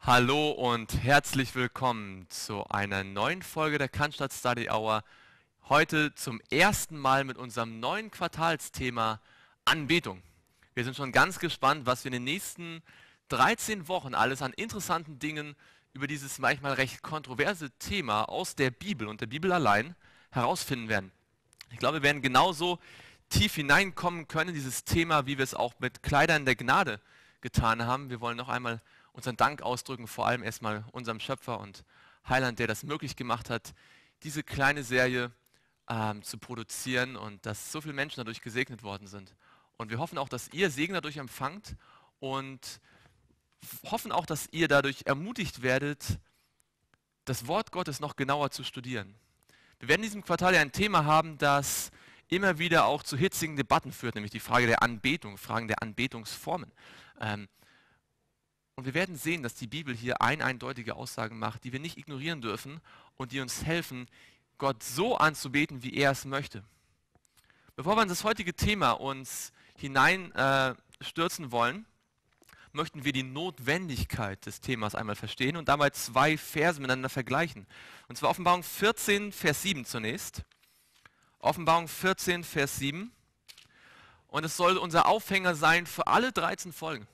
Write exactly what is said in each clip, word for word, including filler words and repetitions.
Hallo und herzlich willkommen zu einer neuen Folge der Cannstatt Study Hour. Heute zum ersten Mal mit unserem neuen Quartalsthema Anbetung. Wir sind schon ganz gespannt, was wir in den nächsten dreizehn Wochen alles an interessanten Dingen über dieses manchmal recht kontroverse Thema aus der Bibel und der Bibel allein herausfinden werden. Ich glaube, wir werden genauso tief hineinkommen können in dieses Thema, wie wir es auch mit Kleidern der Gnade getan haben. Wir wollen noch einmal unseren Dank ausdrücken, vor allem erstmal unserem Schöpfer und Heiland, der das möglich gemacht hat, diese kleine Serie ähm, zu produzieren und dass so viele Menschen dadurch gesegnet worden sind. Und wir hoffen auch, dass ihr Segen dadurch empfangt und hoffen auch, dass ihr dadurch ermutigt werdet, das Wort Gottes noch genauer zu studieren. Wir werden in diesem Quartal ja ein Thema haben, das immer wieder auch zu hitzigen Debatten führt, nämlich die Frage der Anbetung, Fragen der Anbetungsformen. Ähm, Und wir werden sehen, dass die Bibel hier ein eindeutige Aussagen macht, die wir nicht ignorieren dürfen und die uns helfen, Gott so anzubeten, wie er es möchte. Bevor wir in das heutige Thema uns hineinstürzen äh, wollen, möchten wir die Notwendigkeit des Themas einmal verstehen und dabei zwei Verse miteinander vergleichen. Und zwar Offenbarung vierzehn, Vers sieben zunächst. Offenbarung vierzehn, Vers sieben. Und es soll unser Aufhänger sein für alle dreizehn Folgen.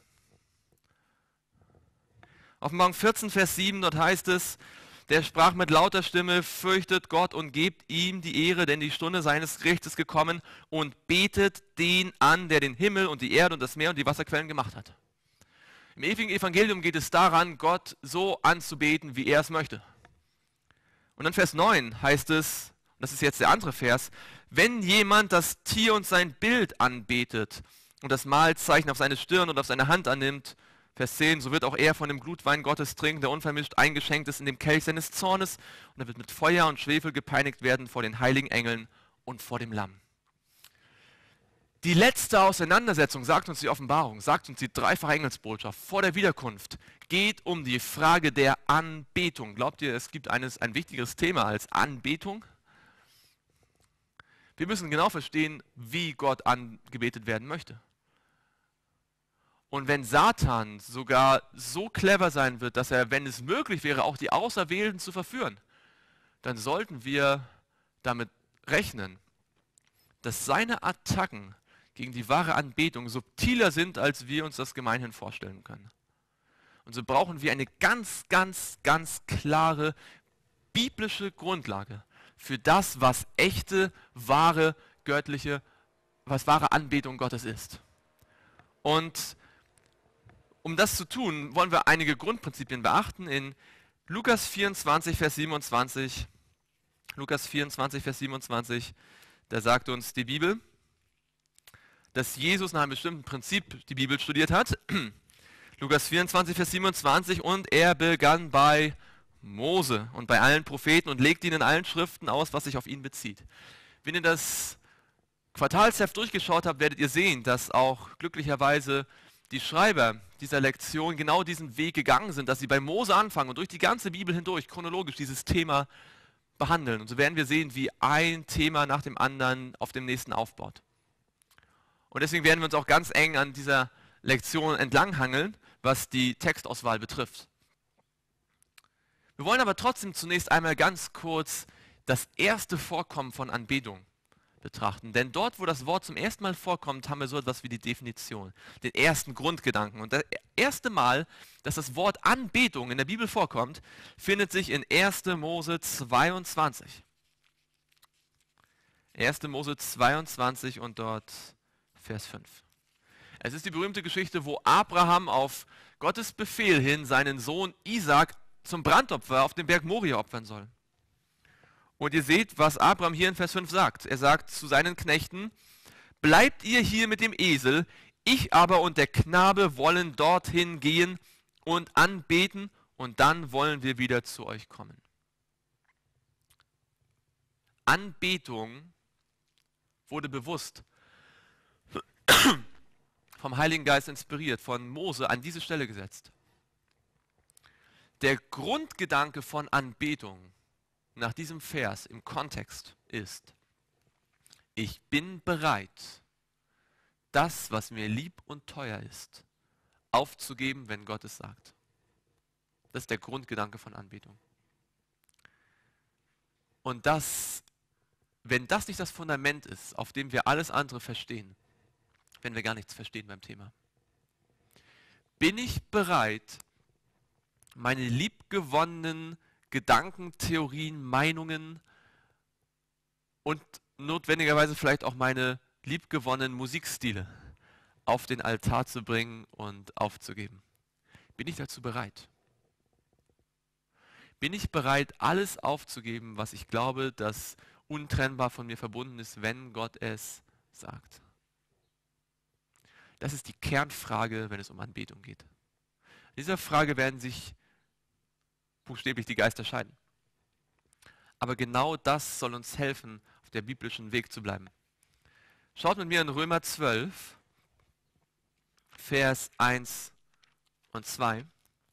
Offenbarung vierzehn, Vers sieben, dort heißt es, der sprach mit lauter Stimme, fürchtet Gott und gebt ihm die Ehre, denn die Stunde seines Gerichtes gekommen und betet den an, der den Himmel und die Erde und das Meer und die Wasserquellen gemacht hat. Im ewigen Evangelium geht es daran, Gott so anzubeten, wie er es möchte. Und dann Vers neun heißt es, und das ist jetzt der andere Vers, wenn jemand das Tier und sein Bild anbetet und das Mahlzeichen auf seine Stirn und auf seine Hand annimmt, Vers zehn, so wird auch er von dem Glutwein Gottes trinken, der unvermischt eingeschenkt ist in dem Kelch seines Zornes, und er wird mit Feuer und Schwefel gepeinigt werden vor den heiligen Engeln und vor dem Lamm. Die letzte Auseinandersetzung, sagt uns die Offenbarung, sagt uns die dreifache Engelsbotschaft vor der Wiederkunft, geht um die Frage der Anbetung. Glaubt ihr, es gibt eines, ein wichtigeres Thema als Anbetung? Wir müssen genau verstehen, wie Gott angebetet werden möchte. Und wenn Satan sogar so clever sein wird, dass er, wenn es möglich wäre, auch die Auserwählten zu verführen, dann sollten wir damit rechnen, dass seine Attacken gegen die wahre Anbetung subtiler sind, als wir uns das gemeinhin vorstellen können. Und so brauchen wir eine ganz, ganz, ganz klare biblische Grundlage für das, was echte, wahre, göttliche, was wahre Anbetung Gottes ist. Und um das zu tun, wollen wir einige Grundprinzipien beachten. In Lukas vierundzwanzig, Vers siebenundzwanzig, Lukas vierundzwanzig, Vers siebenundzwanzig, da sagt uns die Bibel, dass Jesus nach einem bestimmten Prinzip die Bibel studiert hat. Lukas vierundzwanzig, Vers siebenundzwanzig, und er begann bei Mose und bei allen Propheten und legte ihnen in allen Schriften aus, was sich auf ihn bezieht. Wenn ihr das Quartalsheft durchgeschaut habt, werdet ihr sehen, dass auch glücklicherweise die Schreiber dieser Lektion genau diesen Weg gegangen sind, dass sie bei Mose anfangen und durch die ganze Bibel hindurch chronologisch dieses Thema behandeln. Und so werden wir sehen, wie ein Thema nach dem anderen auf dem nächsten aufbaut. Und deswegen werden wir uns auch ganz eng an dieser Lektion entlanghangeln, was die Textauswahl betrifft. Wir wollen aber trotzdem zunächst einmal ganz kurz das erste Vorkommen von Anbetung betrachten. Denn dort, wo das Wort zum ersten Mal vorkommt, haben wir so etwas wie die Definition, den ersten Grundgedanken. Und das erste Mal, dass das Wort Anbetung in der Bibel vorkommt, findet sich in erster Mose zweiundzwanzig. erster Mose zweiundzwanzig und dort Vers fünf. Es ist die berühmte Geschichte, wo Abraham auf Gottes Befehl hin seinen Sohn Isaak zum Brandopfer auf dem Berg Moria opfern soll. Und ihr seht, was Abraham hier in Vers fünf sagt. Er sagt zu seinen Knechten, bleibt ihr hier mit dem Esel, ich aber und der Knabe wollen dorthin gehen und anbeten, und dann wollen wir wieder zu euch kommen. Anbetung wurde bewusst vom Heiligen Geist inspiriert, von Mose an diese Stelle gesetzt. Der Grundgedanke von Anbetung nach diesem Vers im Kontext ist, ich bin bereit, das, was mir lieb und teuer ist, aufzugeben, wenn Gott es sagt. Das ist der Grundgedanke von Anbetung. Und das, wenn das nicht das Fundament ist, auf dem wir alles andere verstehen, werden wir gar nichts verstehen beim Thema. Bin ich bereit, meine liebgewonnenen Gedanken, Theorien, Meinungen und notwendigerweise vielleicht auch meine liebgewonnenen Musikstile auf den Altar zu bringen und aufzugeben? Bin ich dazu bereit? Bin ich bereit, alles aufzugeben, was ich glaube, das untrennbar von mir verbunden ist, wenn Gott es sagt? Das ist die Kernfrage, wenn es um Anbetung geht. In dieser Frage werden sich buchstäblich die Geister scheiden. Aber genau das soll uns helfen, auf der biblischen Weg zu bleiben. Schaut mit mir in Römer zwölf, Vers eins und zwei.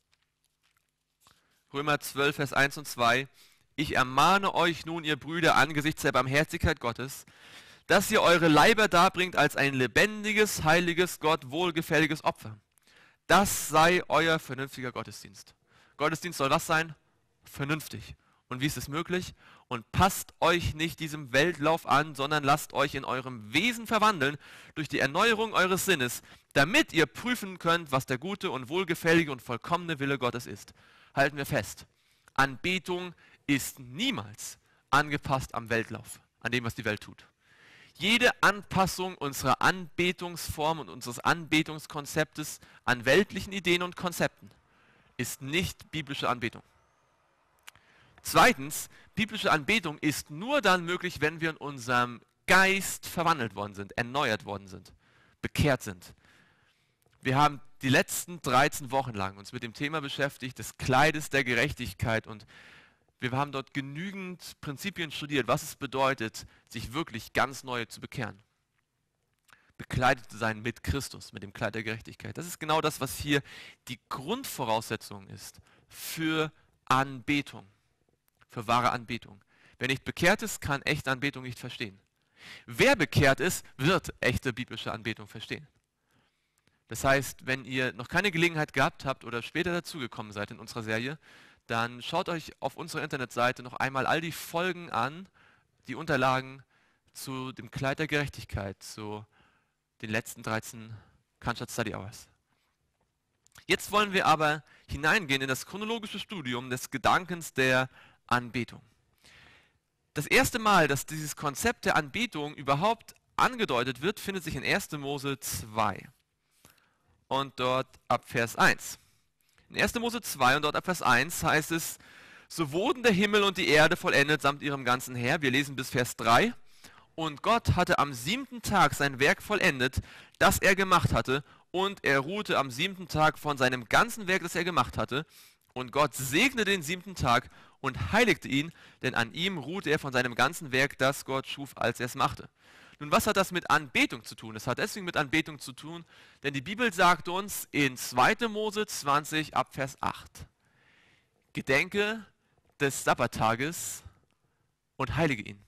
Römer zwölf, Vers eins und zwei. Ich ermahne euch nun, ihr Brüder, angesichts der Barmherzigkeit Gottes, dass ihr eure Leiber darbringt als ein lebendiges, heiliges, Gott wohlgefälliges Opfer. Das sei euer vernünftiger Gottesdienst. Gottesdienst soll was sein? Vernünftig. Und wie ist es möglich? Und passt euch nicht diesem Weltlauf an, sondern lasst euch in eurem Wesen verwandeln durch die Erneuerung eures Sinnes, damit ihr prüfen könnt, was der gute und wohlgefällige und vollkommene Wille Gottes ist. Halten wir fest, Anbetung ist niemals angepasst am Weltlauf, an dem, was die Welt tut. Jede Anpassung unserer Anbetungsform und unseres Anbetungskonzeptes an weltlichen Ideen und Konzepten ist nicht biblische Anbetung. Zweitens, biblische Anbetung ist nur dann möglich, wenn wir in unserem Geist verwandelt worden sind, erneuert worden sind, bekehrt sind. Wir haben die letzten dreizehn Wochen lang uns mit dem Thema beschäftigt, des Kleides der Gerechtigkeit, und wir haben dort genügend Prinzipien studiert, was es bedeutet, sich wirklich ganz neu zu bekehren. Bekleidet zu sein mit Christus, mit dem Kleid der Gerechtigkeit. Das ist genau das, was hier die Grundvoraussetzung ist für Anbetung, für wahre Anbetung. Wer nicht bekehrt ist, kann echte Anbetung nicht verstehen. Wer bekehrt ist, wird echte biblische Anbetung verstehen. Das heißt, wenn ihr noch keine Gelegenheit gehabt habt oder später dazugekommen seid in unserer Serie, dann schaut euch auf unserer Internetseite noch einmal all die Folgen an, die Unterlagen zu dem Kleid der Gerechtigkeit, zu den letzten dreizehn Cannstatt Study Hours. Jetzt wollen wir aber hineingehen in das chronologische Studium des Gedankens der Anbetung. Das erste Mal, dass dieses Konzept der Anbetung überhaupt angedeutet wird, findet sich in erster Mose zwei. Und dort ab Vers eins. In erster Mose zwei und dort ab Vers eins heißt es, so wurden der Himmel und die Erde vollendet samt ihrem ganzen Heer. Wir lesen bis Vers drei. Und Gott hatte am siebten Tag sein Werk vollendet, das er gemacht hatte, und er ruhte am siebten Tag von seinem ganzen Werk, das er gemacht hatte. Und Gott segnete den siebten Tag und heiligte ihn, denn an ihm ruhte er von seinem ganzen Werk, das Gott schuf, als er es machte. Nun, was hat das mit Anbetung zu tun? Es hat deswegen mit Anbetung zu tun, denn die Bibel sagt uns in zweiter Mose zwanzig ab Vers acht, Gedenke des Sabbattages und heilige ihn.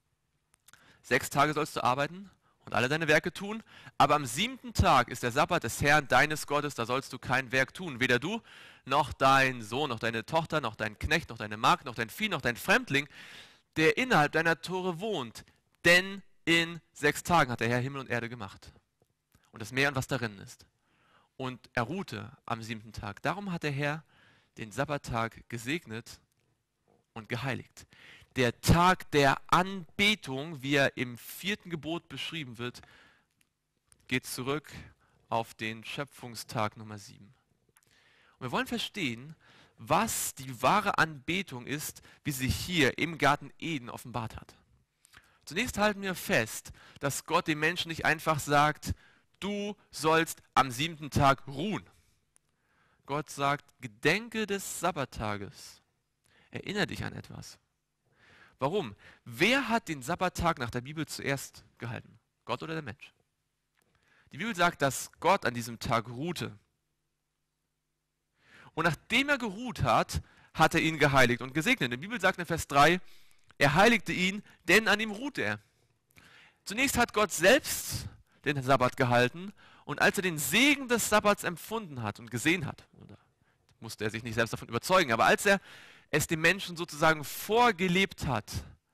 Sechs Tage sollst du arbeiten und alle deine Werke tun, aber am siebten Tag ist der Sabbat des Herrn, deines Gottes, da sollst du kein Werk tun, weder du, noch dein Sohn, noch deine Tochter, noch dein Knecht, noch deine Magd, noch dein Vieh, noch dein Fremdling, der innerhalb deiner Tore wohnt, denn in sechs Tagen hat der Herr Himmel und Erde gemacht und das Meer und was darin ist. Und er ruhte am siebten Tag. Darum hat der Herr den Sabbattag gesegnet und geheiligt. Der Tag der Anbetung, wie er im vierten Gebot beschrieben wird, geht zurück auf den Schöpfungstag Nummer sieben. Und wir wollen verstehen, was die wahre Anbetung ist, wie sie hier im Garten Eden offenbart hat. Zunächst halten wir fest, dass Gott dem Menschen nicht einfach sagt, du sollst am siebten Tag ruhen. Gott sagt, gedenke des Sabbattages. Erinnere dich an etwas. Warum? Wer hat den Sabbattag nach der Bibel zuerst gehalten? Gott oder der Mensch? Die Bibel sagt, dass Gott an diesem Tag ruhte. Und nachdem er geruht hat, hat er ihn geheiligt und gesegnet. Die Bibel sagt in Vers drei, er heiligte ihn, denn an ihm ruhte er. Zunächst hat Gott selbst den Sabbat gehalten und als er den Segen des Sabbats empfunden hat und gesehen hat, oder musste er sich nicht selbst davon überzeugen. Aber als er es dem Menschen sozusagen vorgelebt hat,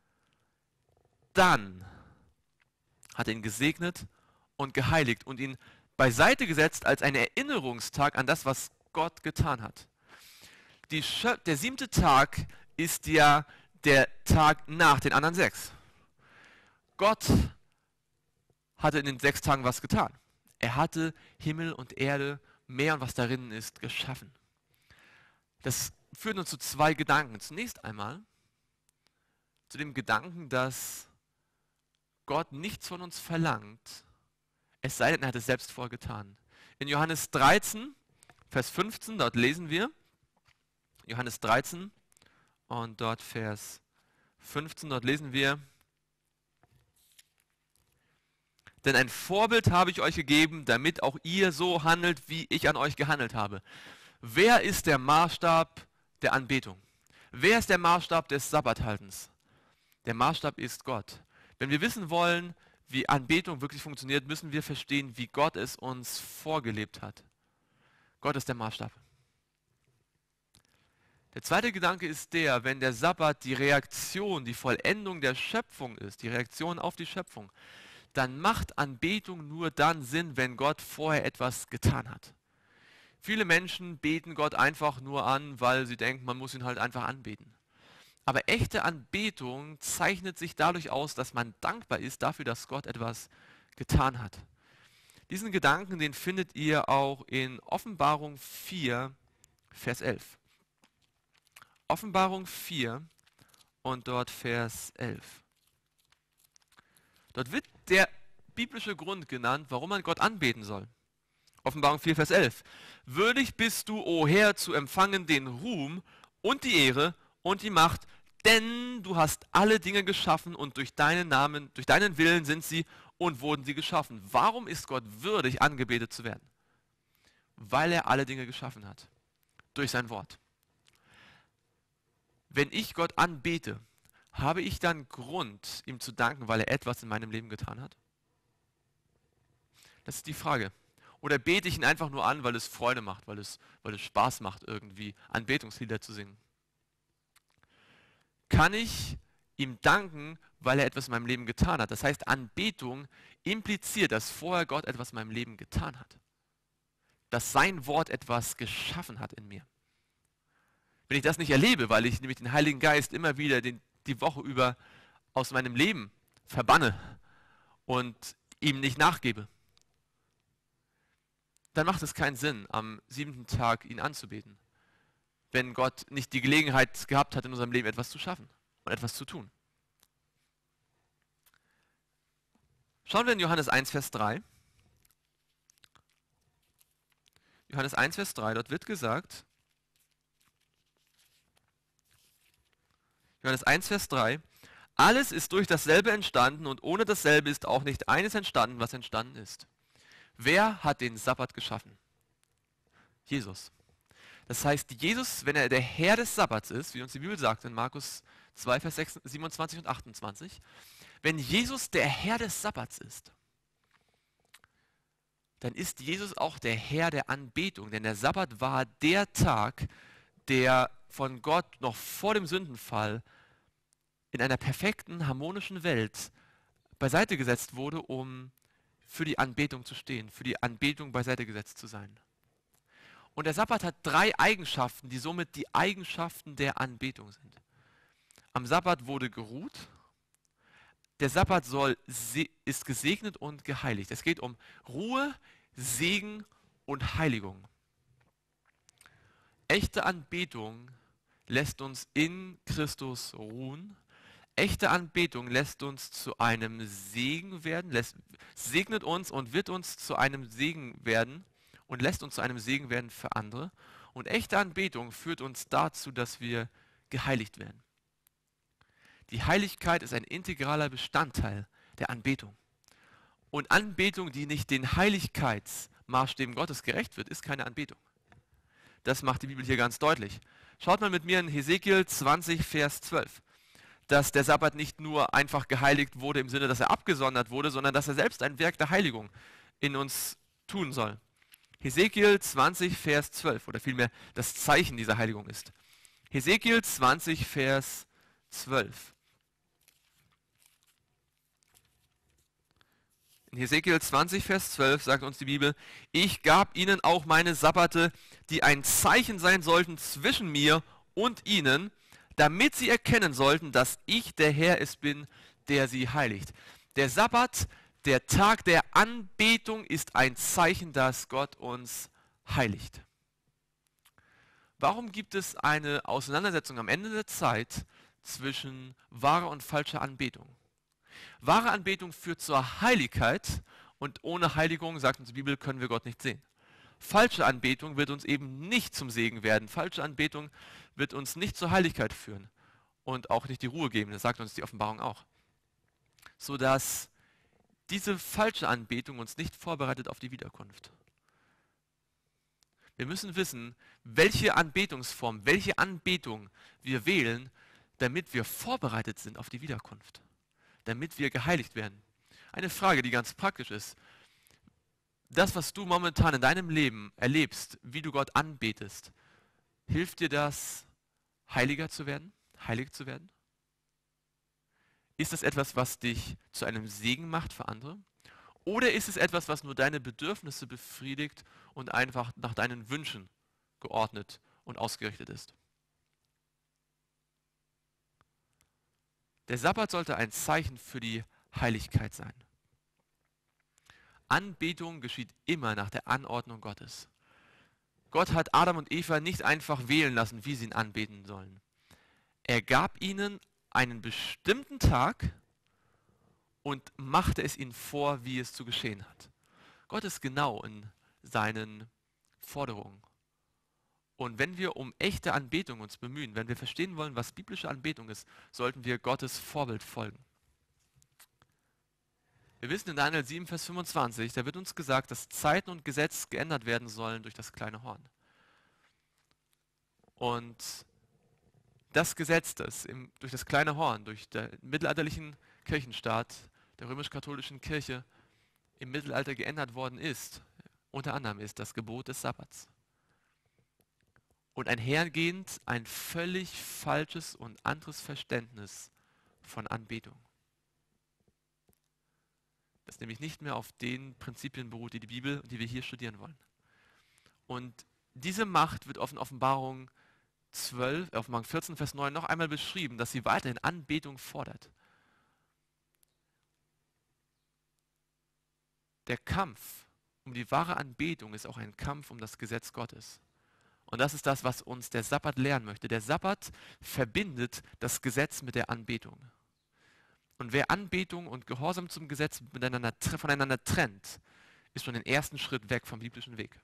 dann hat er ihn gesegnet und geheiligt und ihn beiseite gesetzt als einen Erinnerungstag an das, was Gott getan hat. Die Schö- der siebte Tag ist ja der Tag nach den anderen sechs. Gott hatte in den sechs Tagen was getan. Er hatte Himmel und Erde, Meer und was darin ist, geschaffen. Das führt uns zu zwei Gedanken. Zunächst einmal zu dem Gedanken, dass Gott nichts von uns verlangt, es sei denn, er hat es selbst vorgetan. In Johannes dreizehn, Vers fünfzehn, dort lesen wir, Johannes dreizehn und dort Vers fünfzehn, dort lesen wir, denn ein Vorbild habe ich euch gegeben, damit auch ihr so handelt, wie ich an euch gehandelt habe. Wer ist der Maßstab der Anbetung? Wer ist der Maßstab des Sabbathaltens? Der Maßstab ist Gott. Wenn wir wissen wollen, wie Anbetung wirklich funktioniert, müssen wir verstehen, wie Gott es uns vorgelebt hat. Gott ist der Maßstab. Der zweite Gedanke ist der, wenn der Sabbat die Reaktion, die Vollendung der Schöpfung ist, die Reaktion auf die Schöpfung, dann macht Anbetung nur dann Sinn, wenn Gott vorher etwas getan hat. Viele Menschen beten Gott einfach nur an, weil sie denken, man muss ihn halt einfach anbeten. Aber echte Anbetung zeichnet sich dadurch aus, dass man dankbar ist dafür, dass Gott etwas getan hat. Diesen Gedanken, den findet ihr auch in Offenbarung vier, Vers elf. Offenbarung vier und dort Vers elf. Dort wird der biblische Grund genannt, warum man Gott anbeten soll. Offenbarung vier, Vers elf. Würdig bist du, o Herr, zu empfangen den Ruhm und die Ehre und die Macht, denn du hast alle Dinge geschaffen und durch deinen Namen, durch deinen Willen sind sie und wurden sie geschaffen. Warum ist Gott würdig, angebetet zu werden? Weil er alle Dinge geschaffen hat. Durch sein Wort. Wenn ich Gott anbete, habe ich dann Grund, ihm zu danken, weil er etwas in meinem Leben getan hat? Das ist die Frage. Oder bete ich ihn einfach nur an, weil es Freude macht, weil es, weil es Spaß macht, irgendwie Anbetungslieder zu singen? Kann ich ihm danken, weil er etwas in meinem Leben getan hat? Das heißt, Anbetung impliziert, dass vorher Gott etwas in meinem Leben getan hat. Dass sein Wort etwas geschaffen hat in mir. Wenn ich das nicht erlebe, weil ich nämlich den Heiligen Geist immer wieder den, die Woche über aus meinem Leben verbanne und ihm nicht nachgebe, dann macht es keinen Sinn, am siebten Tag ihn anzubeten, wenn Gott nicht die Gelegenheit gehabt hat, in unserem Leben etwas zu schaffen und etwas zu tun. Schauen wir in Johannes eins, Vers drei. Johannes eins, Vers drei, dort wird gesagt, Johannes eins, Vers drei, alles ist durch dasselbe entstanden und ohne dasselbe ist auch nicht eines entstanden, was entstanden ist. Wer hat den Sabbat geschaffen? Jesus. Das heißt, Jesus, wenn er der Herr des Sabbats ist, wie uns die Bibel sagt in Markus zwei, Vers siebenundzwanzig und achtundzwanzig, wenn Jesus der Herr des Sabbats ist, dann ist Jesus auch der Herr der Anbetung, denn der Sabbat war der Tag, der von Gott noch vor dem Sündenfall in einer perfekten, harmonischen Welt beiseite gesetzt wurde, um für die Anbetung zu stehen, für die Anbetung beiseite gesetzt zu sein. Und der Sabbat hat drei Eigenschaften, die somit die Eigenschaften der Anbetung sind. Am Sabbat wurde geruht. Der Sabbat soll, ist gesegnet und geheiligt. Es geht um Ruhe, Segen und Heiligung. Echte Anbetung lässt uns in Christus ruhen. Echte Anbetung lässt uns zu einem Segen werden, lässt, segnet uns und wird uns zu einem Segen werden und lässt uns zu einem Segen werden für andere. Und echte Anbetung führt uns dazu, dass wir geheiligt werden. Die Heiligkeit ist ein integraler Bestandteil der Anbetung. Und Anbetung, die nicht den Heiligkeitsmaßstäben Gottes gerecht wird, ist keine Anbetung. Das macht die Bibel hier ganz deutlich. Schaut mal mit mir in Hesekiel zwanzig, Vers zwölf. Dass der Sabbat nicht nur einfach geheiligt wurde im Sinne, dass er abgesondert wurde, sondern dass er selbst ein Werk der Heiligung in uns tun soll. Hesekiel zwanzig, Vers zwölf, oder vielmehr das Zeichen dieser Heiligung ist. Hesekiel zwanzig, Vers zwölf. In Hesekiel zwanzig, Vers zwölf sagt uns die Bibel: Ich gab ihnen auch meine Sabbate, die ein Zeichen sein sollten zwischen mir und ihnen, damit sie erkennen sollten, dass ich der Herr es bin, der sie heiligt. Der Sabbat, der Tag der Anbetung, ist ein Zeichen, dass Gott uns heiligt. Warum gibt es eine Auseinandersetzung am Ende der Zeit zwischen wahrer und falscher Anbetung? Wahre Anbetung führt zur Heiligkeit und ohne Heiligung, sagt uns die Bibel, können wir Gott nicht sehen. Falsche Anbetung wird uns eben nicht zum Segen werden. Falsche Anbetung wird uns nicht zur Heiligkeit führen und auch nicht die Ruhe geben. Das sagt uns die Offenbarung auch. Sodass diese falsche Anbetung uns nicht vorbereitet auf die Wiederkunft. Wir müssen wissen, welche Anbetungsform, welche Anbetung wir wählen, damit wir vorbereitet sind auf die Wiederkunft. Damit wir geheiligt werden. Eine Frage, die ganz praktisch ist. Das, was du momentan in deinem Leben erlebst, wie du Gott anbetest, hilft dir das, heiliger zu werden, heilig zu werden? Ist das etwas, was dich zu einem Segen macht für andere? Oder ist es etwas, was nur deine Bedürfnisse befriedigt und einfach nach deinen Wünschen geordnet und ausgerichtet ist? Der Sabbat sollte ein Zeichen für die Heiligkeit sein. Anbetung geschieht immer nach der Anordnung Gottes. Gott hat Adam und Eva nicht einfach wählen lassen, wie sie ihn anbeten sollen. Er gab ihnen einen bestimmten Tag und machte es ihnen vor, wie es zu geschehen hat. Gott ist genau in seinen Forderungen. Und wenn wir um echte Anbetung uns bemühen, wenn wir verstehen wollen, was biblische Anbetung ist, sollten wir Gottes Vorbild folgen. Wir wissen in Daniel sieben, Vers fünfundzwanzig, da wird uns gesagt, dass Zeiten und Gesetz geändert werden sollen durch das kleine Horn. Und das Gesetz, das im, durch das kleine Horn, durch den mittelalterlichen Kirchenstaat, der römisch-katholischen Kirche im Mittelalter geändert worden ist, unter anderem ist das Gebot des Sabbats. Und einhergehend ein völlig falsches und anderes Verständnis von Anbetung. Das nämlich nicht mehr auf den Prinzipien beruht, die die Bibel, die wir hier studieren wollen. Und diese Macht wird auf in Offenbarung zwölf, Offenbarung vierzehn, Vers neun noch einmal beschrieben, dass sie weiterhin Anbetung fordert. Der Kampf um die wahre Anbetung ist auch ein Kampf um das Gesetz Gottes. Und das ist das, was uns der Sabbat lehren möchte. Der Sabbat verbindet das Gesetz mit der Anbetung. Und wer Anbetung und Gehorsam zum Gesetz miteinander, voneinander trennt, ist schon den ersten Schritt weg vom biblischen Weg.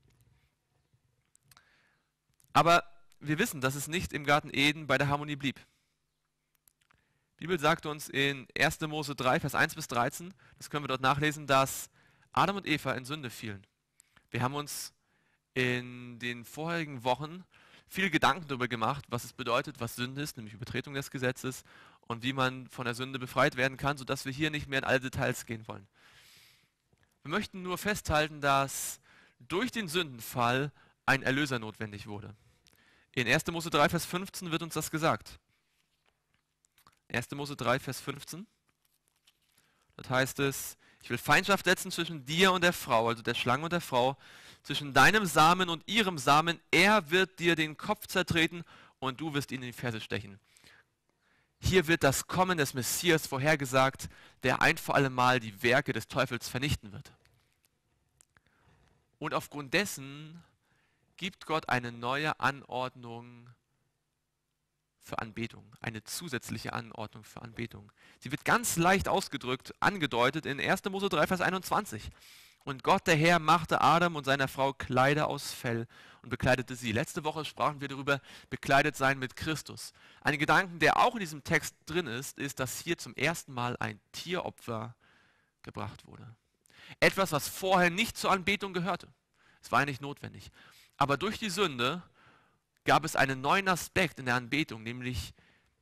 Aber wir wissen, dass es nicht im Garten Eden bei der Harmonie blieb. Die Bibel sagt uns in erster Mose drei, Vers eins bis dreizehn, das können wir dort nachlesen, dass Adam und Eva in Sünde fielen. Wir haben uns in den vorherigen Wochen viel Gedanken darüber gemacht, was es bedeutet, was Sünde ist, nämlich Übertretung des Gesetzes und wie man von der Sünde befreit werden kann, sodass wir hier nicht mehr in alle Details gehen wollen. Wir möchten nur festhalten, dass durch den Sündenfall ein Erlöser notwendig wurde. In erster Mose drei, Vers fünfzehn wird uns das gesagt. erster Mose drei, Vers fünfzehn. Dort heißt es: Ich will Feindschaft setzen zwischen dir und der Frau, also der Schlange und der Frau, zwischen deinem Samen und ihrem Samen. Er wird dir den Kopf zertreten und du wirst ihn in die Ferse stechen. Hier wird das Kommen des Messias vorhergesagt, der ein für alle Mal die Werke des Teufels vernichten wird. Und aufgrund dessen gibt Gott eine neue Anordnung für Anbetung, eine zusätzliche Anordnung für Anbetung. Sie wird ganz leicht ausgedrückt, angedeutet in erster Mose drei, Vers einundzwanzig. Und Gott, der Herr, machte Adam und seiner Frau Kleider aus Fell und bekleidete sie. Letzte Woche sprachen wir darüber, bekleidet sein mit Christus. Ein Gedanke, der auch in diesem Text drin ist, ist, dass hier zum ersten Mal ein Tieropfer gebracht wurde. Etwas, was vorher nicht zur Anbetung gehörte. Es war ja nicht notwendig. Aber durch die Sünde gab es einen neuen Aspekt in der Anbetung, nämlich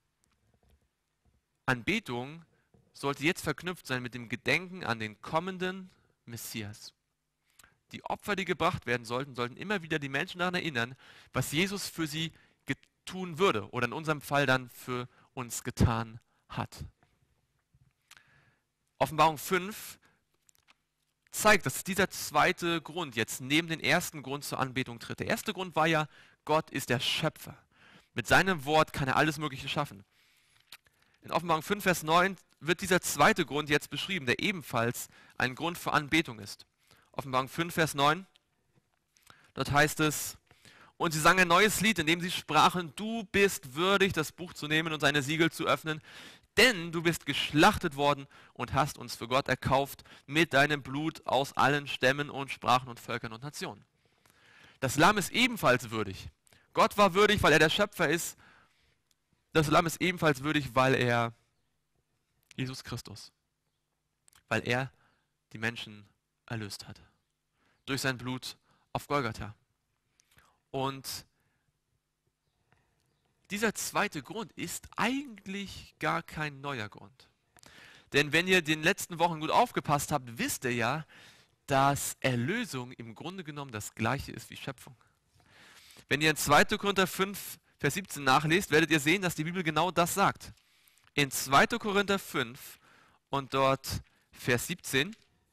Anbetung sollte jetzt verknüpft sein mit dem Gedenken an den kommenden Messias. Die Opfer, die gebracht werden sollten, sollten immer wieder die Menschen daran erinnern, was Jesus für sie tun würde oder in unserem Fall dann für uns getan hat. Offenbarung fünf zeigt, dass dieser zweite Grund jetzt neben den ersten Grund zur Anbetung tritt. Der erste Grund war ja, Gott ist der Schöpfer. Mit seinem Wort kann er alles Mögliche schaffen. In Offenbarung fünf, Vers neun wird dieser zweite Grund jetzt beschrieben, der ebenfalls ein Grund für Anbetung ist. Offenbarung fünf, Vers neun, dort heißt es: Und sie sangen ein neues Lied, in dem sie sprachen: Du bist würdig, das Buch zu nehmen und seine Siegel zu öffnen, denn du bist geschlachtet worden und hast uns für Gott erkauft mit deinem Blut aus allen Stämmen und Sprachen und Völkern und Nationen. Das Lamm ist ebenfalls würdig. Gott war würdig, weil er der Schöpfer ist. Das Lamm ist ebenfalls würdig, weil er Jesus Christus, weil er die Menschen erlöst hat. Durch sein Blut auf Golgatha. Und dieser zweite Grund ist eigentlich gar kein neuer Grund. Denn wenn ihr den letzten Wochen gut aufgepasst habt, wisst ihr ja, dass Erlösung im Grunde genommen das Gleiche ist wie Schöpfung. Wenn ihr in zweiter Korinther fünf, Vers siebzehn nachlest, werdet ihr sehen, dass die Bibel genau das sagt. In zweiter Korinther fünf und dort Vers siebzehn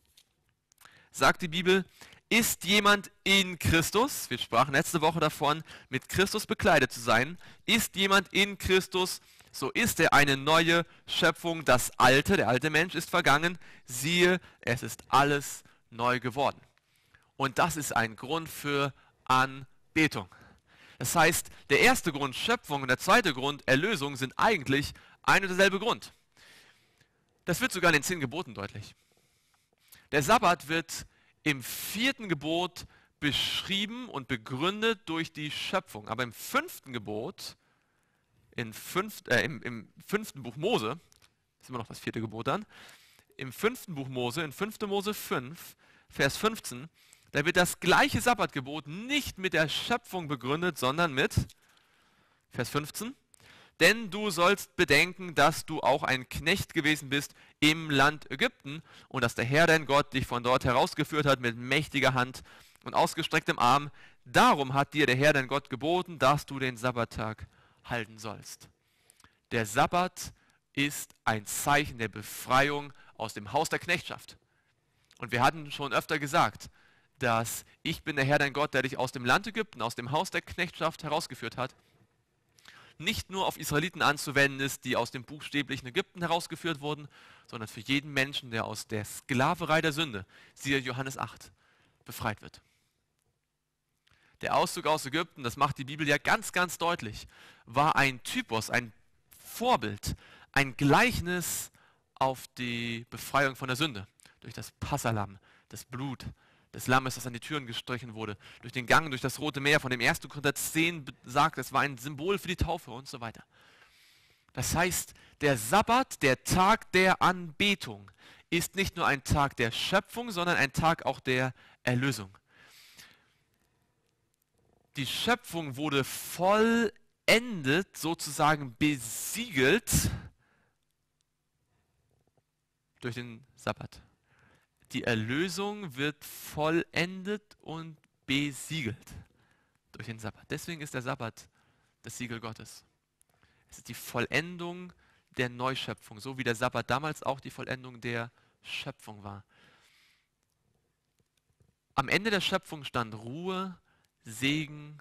sagt die Bibel: Ist jemand in Christus, wir sprachen letzte Woche davon, mit Christus bekleidet zu sein, ist jemand in Christus, so ist er eine neue Schöpfung. Das Alte, der alte Mensch ist vergangen, siehe, es ist alles neu geworden. Und das ist ein Grund für Anbetung. Das heißt, der erste Grund Schöpfung und der zweite Grund Erlösung sind eigentlich ein und derselbe Grund. Das wird sogar in den zehn Geboten deutlich. Der Sabbat wird im vierten Gebot beschrieben und begründet durch die Schöpfung. Aber im fünften Gebot, in fünft, äh, im, im fünften Buch Mose, ist immer noch das vierte Gebot dann, im fünften Buch Mose, in fünfter Mose fünf, Vers fünfzehn, da wird das gleiche Sabbatgebot nicht mit der Schöpfung begründet, sondern mit, Vers fünfzehn, denn du sollst bedenken, dass du auch ein Knecht gewesen bist im Land Ägypten und dass der Herr dein Gott dich von dort herausgeführt hat mit mächtiger Hand und ausgestrecktem Arm. Darum hat dir der Herr dein Gott geboten, dass du den Sabbattag halten sollst. Der Sabbat ist ein Zeichen der Befreiung aus dem Haus der Knechtschaft. Und wir hatten schon öfter gesagt, dass ich bin der Herr dein Gott, der dich aus dem Land Ägypten, aus dem Haus der Knechtschaft herausgeführt hat, nicht nur auf Israeliten anzuwenden ist, die aus dem buchstäblichen Ägypten herausgeführt wurden, sondern für jeden Menschen, der aus der Sklaverei der Sünde, siehe Johannes acht, befreit wird. Der Auszug aus Ägypten, das macht die Bibel ja ganz, ganz deutlich, war ein Typus, ein Vorbild, ein Gleichnis auf die Befreiung von der Sünde durch das Passahlamm, das Blut des Lammes, das an die Türen gestrichen wurde, durch den Gang durch das Rote Meer, von dem ersten Korinther zehn sagt, es war ein Symbol für die Taufe und so weiter. Das heißt, der Sabbat, der Tag der Anbetung, ist nicht nur ein Tag der Schöpfung, sondern ein Tag auch der Erlösung. Die Schöpfung wurde vollendet, sozusagen besiegelt durch den Sabbat. Die Erlösung wird vollendet und besiegelt durch den Sabbat. Deswegen ist der Sabbat das Siegel Gottes. Es ist die Vollendung der Neuschöpfung, so wie der Sabbat damals auch die Vollendung der Schöpfung war. Am Ende der Schöpfung stand Ruhe, Segen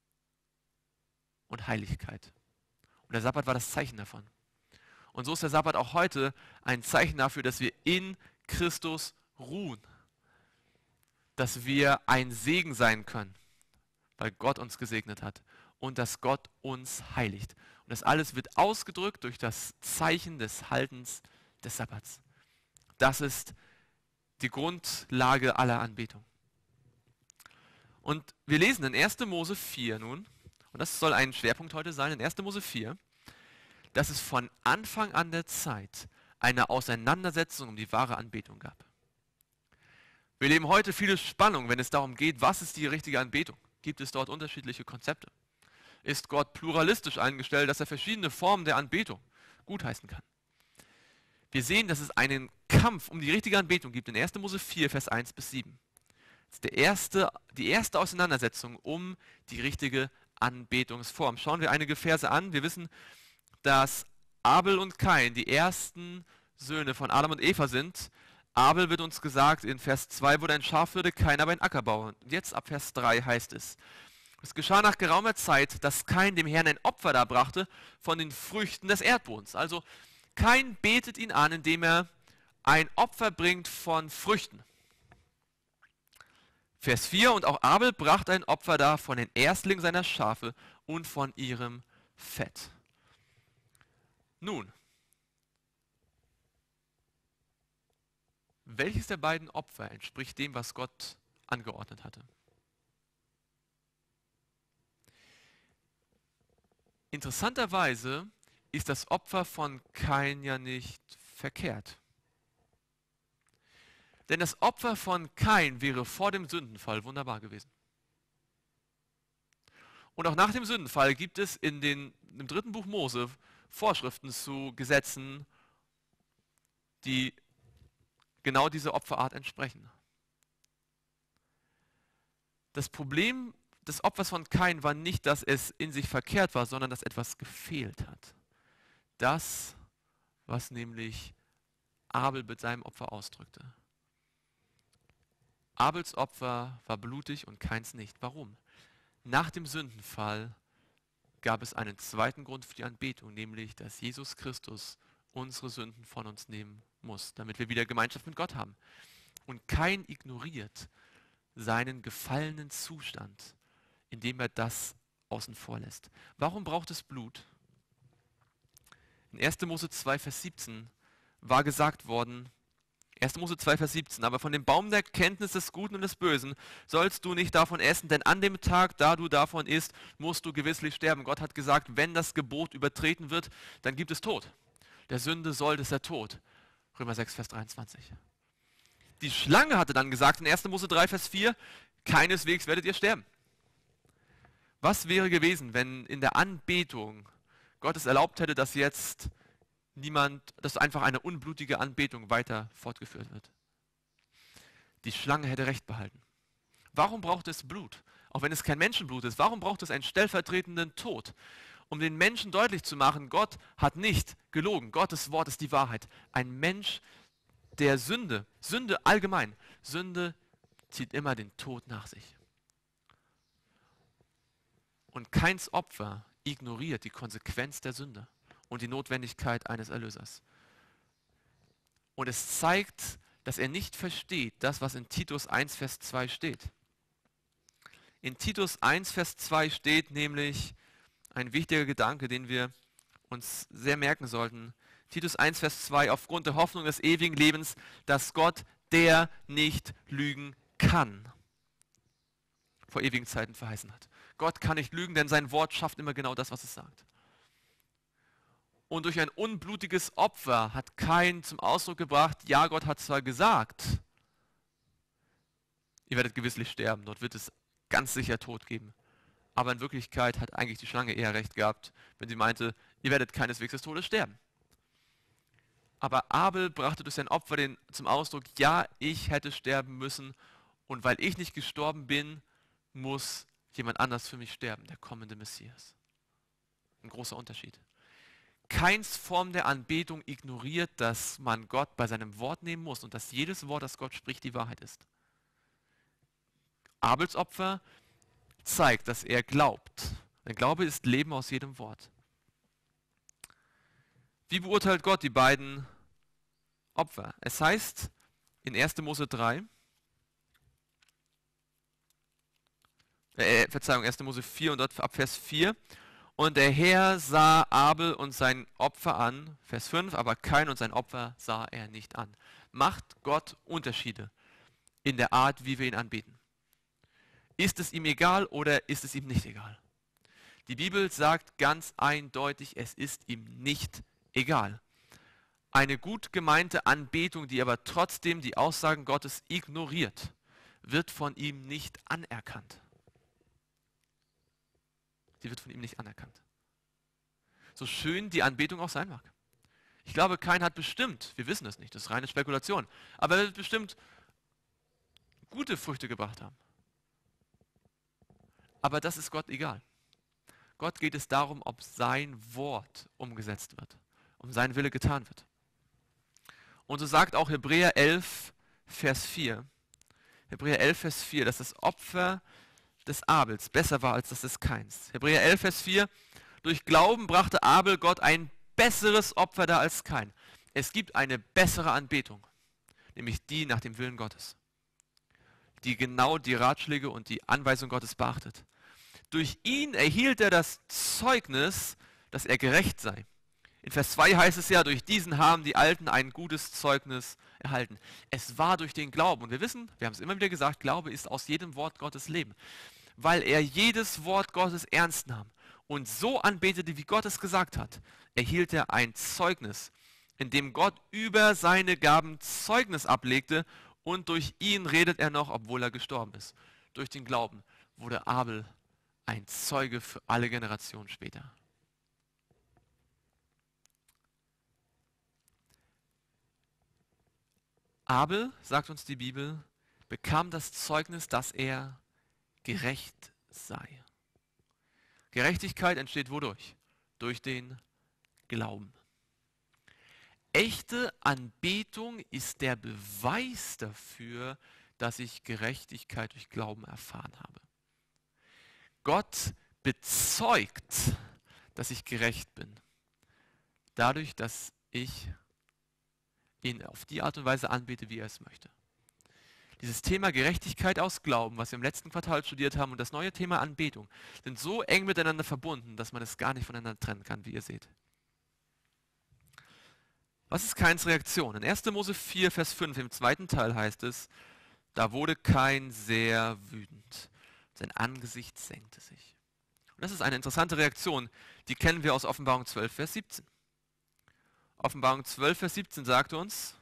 und Heiligkeit. Und der Sabbat war das Zeichen davon. Und so ist der Sabbat auch heute ein Zeichen dafür, dass wir in Christus ruhen. Dass wir ein Segen sein können, weil Gott uns gesegnet hat und dass Gott uns heiligt. Und das alles wird ausgedrückt durch das Zeichen des Haltens des Sabbats. Das ist die Grundlage aller Anbetung. Und wir lesen in erster Mose vier nun, und das soll ein Schwerpunkt heute sein, in erster Mose vier, dass es von Anfang an der Zeit eine Auseinandersetzung um die wahre Anbetung gab. Wir erleben heute viele Spannung, wenn es darum geht, was ist die richtige Anbetung? Gibt es dort unterschiedliche Konzepte? Ist Gott pluralistisch eingestellt, dass er verschiedene Formen der Anbetung gutheißen kann? Wir sehen, dass es einen Kampf um die richtige Anbetung gibt in erster Mose vier, Vers eins bis sieben. Das ist der erste, die erste Auseinandersetzung um die richtige Anbetungsform. Schauen wir einige Verse an. Wir wissen, dass Abel und Kain die ersten Söhne von Adam und Eva sind. Abel wird uns gesagt, in Vers zwei wurde ein Schafhirte, Kain aber ein Ackerbauer. Und jetzt ab Vers drei heißt es: Es geschah nach geraumer Zeit, dass Kain dem Herrn ein Opfer darbrachte von den Früchten des Erdbodens. Also Kain betet ihn an, indem er ein Opfer bringt von Früchten. Vers vier: Und auch Abel brachte ein Opfer dar von den Erstlingen seiner Schafe und von ihrem Fett. Nun, welches der beiden Opfer entspricht dem, was Gott angeordnet hatte? Interessanterweise ist das Opfer von Kain ja nicht verkehrt. Denn das Opfer von Kain wäre vor dem Sündenfall wunderbar gewesen. Und auch nach dem Sündenfall gibt es in den, im dritten Buch Mose Vorschriften zu Gesetzen, die genau dieser Opferart entsprechen. Das Problem des Opfers von Kain war nicht, dass es in sich verkehrt war, sondern dass etwas gefehlt hat. Das, was nämlich Abel mit seinem Opfer ausdrückte. Abels Opfer war blutig und Kains nicht. Warum? Nach dem Sündenfall gab es einen zweiten Grund für die Anbetung, nämlich, dass Jesus Christus unsere Sünden von uns nehmen muss, damit wir wieder Gemeinschaft mit Gott haben. Und Kain ignoriert seinen gefallenen Zustand, indem er das außen vor lässt. Warum braucht es Blut? In erster Mose zwei, Vers siebzehn war gesagt worden, erster Mose zwei, Vers siebzehn, aber von dem Baum der Kenntnis des Guten und des Bösen sollst du nicht davon essen, denn an dem Tag, da du davon isst, musst du gewisslich sterben. Gott hat gesagt, wenn das Gebot übertreten wird, dann gibt es Tod. Der Sünde sollt es der Tod. Römer sechs, Vers dreiundzwanzig. Die Schlange hatte dann gesagt in erster Mose drei, Vers vier, keineswegs werdet ihr sterben. Was wäre gewesen, wenn in der Anbetung Gott es erlaubt hätte, dass jetzt niemand, dass einfach eine unblutige Anbetung weiter fortgeführt wird? Die Schlange hätte Recht behalten. Warum braucht es Blut? Auch wenn es kein Menschenblut ist, warum braucht es einen stellvertretenden Tod? Um den Menschen deutlich zu machen, Gott hat nicht gelogen. Gottes Wort ist die Wahrheit. Ein Mensch, der Sünde, Sünde allgemein, Sünde zieht immer den Tod nach sich. Und Kains Opfer ignoriert die Konsequenz der Sünde und die Notwendigkeit eines Erlösers. Und es zeigt, dass er nicht versteht, das, was in Titus eins, Vers zwei steht. In Titus eins, Vers zwei steht nämlich ein wichtiger Gedanke, den wir uns sehr merken sollten. Titus eins, Vers zwei, aufgrund der Hoffnung des ewigen Lebens, dass Gott, der nicht lügen kann, vor ewigen Zeiten verheißen hat. Gott kann nicht lügen, denn sein Wort schafft immer genau das, was es sagt. Und durch ein unblutiges Opfer hat Kain zum Ausdruck gebracht, ja, Gott hat zwar gesagt, ihr werdet gewisslich sterben, dort wird es ganz sicher Tod geben. Aber in Wirklichkeit hat eigentlich die Schlange eher recht gehabt, wenn sie meinte, ihr werdet keineswegs des Todes sterben. Aber Abel brachte durch sein Opfer den, zum Ausdruck, ja, ich hätte sterben müssen und weil ich nicht gestorben bin, muss jemand anders für mich sterben, der kommende Messias. Ein großer Unterschied. Kains Form der Anbetung ignoriert, dass man Gott bei seinem Wort nehmen muss und dass jedes Wort, das Gott spricht, die Wahrheit ist. Abels Opfer zeigt, dass er glaubt. Der Glaube ist Leben aus jedem Wort. Wie beurteilt Gott die beiden Opfer? Es heißt in erster Mose drei, äh, Verzeihung, erster Mose vier und dort ab Vers vier, und der Herr sah Abel und sein Opfer an, Vers fünf, aber Kain und sein Opfer sah er nicht an. Macht Gott Unterschiede in der Art, wie wir ihn anbeten? Ist es ihm egal oder ist es ihm nicht egal? Die Bibel sagt ganz eindeutig, es ist ihm nicht egal. Eine gut gemeinte Anbetung, die aber trotzdem die Aussagen Gottes ignoriert, wird von ihm nicht anerkannt. Die wird von ihm nicht anerkannt. So schön die Anbetung auch sein mag. Ich glaube, Kain hat bestimmt, wir wissen es nicht, das ist reine Spekulation, aber er wird bestimmt gute Früchte gebracht haben. Aber das ist Gott egal. Gott geht es darum, ob sein Wort umgesetzt wird, um sein Wille getan wird. Und so sagt auch Hebräer elf, Vers vier, Hebräer elf, Vers vier, dass das Opfer des Abels besser war als das des Kains. Hebräer elf, Vers vier, durch Glauben brachte Abel Gott ein besseres Opfer dar als Kain. Es gibt eine bessere Anbetung, nämlich die nach dem Willen Gottes, die genau die Ratschläge und die Anweisung Gottes beachtet. Durch ihn erhielt er das Zeugnis, dass er gerecht sei. In Vers zwei heißt es ja, durch diesen haben die Alten ein gutes Zeugnis erhalten. Es war durch den Glauben. Und wir wissen, wir haben es immer wieder gesagt, Glaube ist aus jedem Wort Gottes Leben. Weil er jedes Wort Gottes ernst nahm und so anbetete, wie Gott es gesagt hat, erhielt er ein Zeugnis, in dem Gott über seine Gaben Zeugnis ablegte, und durch ihn redet er noch, obwohl er gestorben ist. Durch den Glauben wurde Abel ein Zeuge für alle Generationen später. Abel, sagt uns die Bibel, bekam das Zeugnis, dass er gerecht sei. Gerechtigkeit entsteht wodurch? Durch den Glauben. Echte Anbetung ist der Beweis dafür, dass ich Gerechtigkeit durch Glauben erfahren habe. Gott bezeugt, dass ich gerecht bin, dadurch, dass ich ihn auf die Art und Weise anbete, wie er es möchte. Dieses Thema Gerechtigkeit aus Glauben, was wir im letzten Quartal studiert haben, und das neue Thema Anbetung sind so eng miteinander verbunden, dass man es gar nicht voneinander trennen kann, wie ihr seht. Was ist Kains Reaktion? In erster Mose vier, Vers fünf, im zweiten Teil heißt es, da wurde Kain sehr wütend. Sein Angesicht senkte sich. Und das ist eine interessante Reaktion, die kennen wir aus Offenbarung zwölf, Vers siebzehn. Offenbarung zwölf, Vers siebzehn sagt uns,